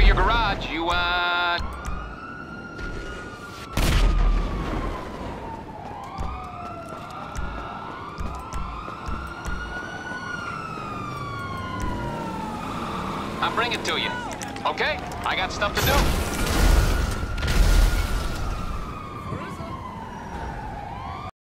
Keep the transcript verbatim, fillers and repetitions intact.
your garage. You, uh... I'll bring it to you. Okay? I got stuff to do.